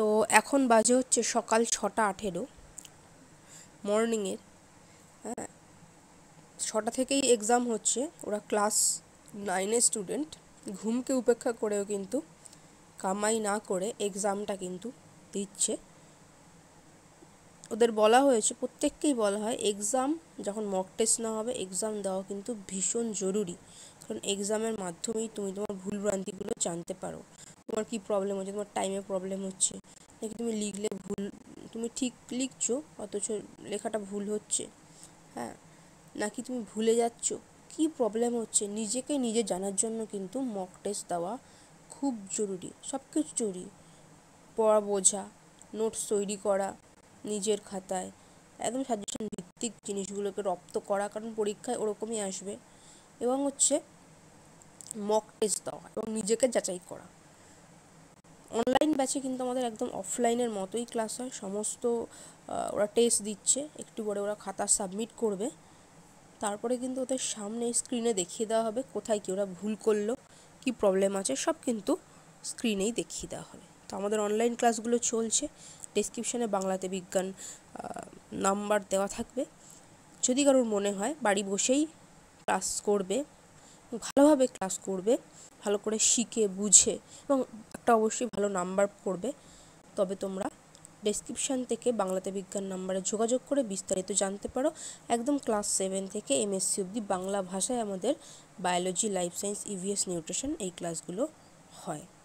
তো এখন বাজে হচ্ছে সকাল 6:18 মর্নিংয়ের। হ্যাঁ, 6টা থেকেই এক্সাম হচ্ছে। ওরা ক্লাস 9-এর স্টুডেন্ট, ঘুমকে উপেক্ষা করেও কিন্তু কামাই না করে এক্সামটা কিন্তু দিচ্ছে। ওদের বলা হয়েছে, প্রত্যেককেই বলা হয় এক্সাম যখন মক টেস্ট না হবে, এক্সাম দেওয়া কিন্তু ভীষণ জরুরি। কারণ এক্সামের মাধ্যমেই তুমি তোমার ভুলভ্রান্তিগুলো জানতে পারো। তোমার কী প্রবলেম হচ্ছে, তোমার টাইমে প্রবলেম হচ্ছে নাকি তুমি লিখলে ভুল, তুমি ঠিক লিখছো অথচ লেখাটা ভুল হচ্ছে, হ্যাঁ, নাকি তুমি ভুলে যাচ্ছ, কী প্রবলেম হচ্ছে, নিজেকে নিজে জানার জন্য কিন্তু মক টেস্ট দেওয়া খুব জরুরি। সব কিছু জরুরি, পড়া বোঝা, নোটস তৈরি করা নিজের খাতায়, একদম সাজেশন ভিত্তিক জিনিসগুলোকে রপ্ত করা, কারণ পরীক্ষায় ওরকমই আসবে। এবং হচ্ছে মক টেস্ট দেওয়া এবং নিজেকে যাচাই করা। অনলাইন ব্যাচে কিন্তু আমাদের একদম অফলাইনের মতোই ক্লাস হয়। সমস্ত ওরা টেস্ট দিচ্ছে, একটু পরে ওরা খাতা সাবমিট করবে, তারপরে কিন্তু ওদের সামনে স্ক্রিনে দেখিয়ে দেওয়া হবে কোথায় কি ওরা ভুল করলো, কি প্রবলেম আছে, সব কিন্তু স্ক্রিনেই দেখিয়ে দেওয়া হবে। তো আমাদের অনলাইন ক্লাসগুলো চলছে। ডেসক্রিপশানে বাংলাতে বিজ্ঞান নাম্বার দেওয়া থাকবে। যদি কারোর মনে হয় বাড়ি বসেই ক্লাস করবে, ভালোভাবে ক্লাস করবে, ভালো করে শিখে বুঝে এবং একটা অবশ্যই ভালো নাম্বার করবে, তবে তোমরা ডেসক্রিপশান থেকে বাংলাতে বিজ্ঞান নাম্বারে যোগাযোগ করে বিস্তারিত জানতে পারো। একদম ক্লাস 7 থেকে MSc অবধি বাংলা ভাষায় আমাদের biology, life science, EVS, nutrition এই ক্লাসগুলো হয়।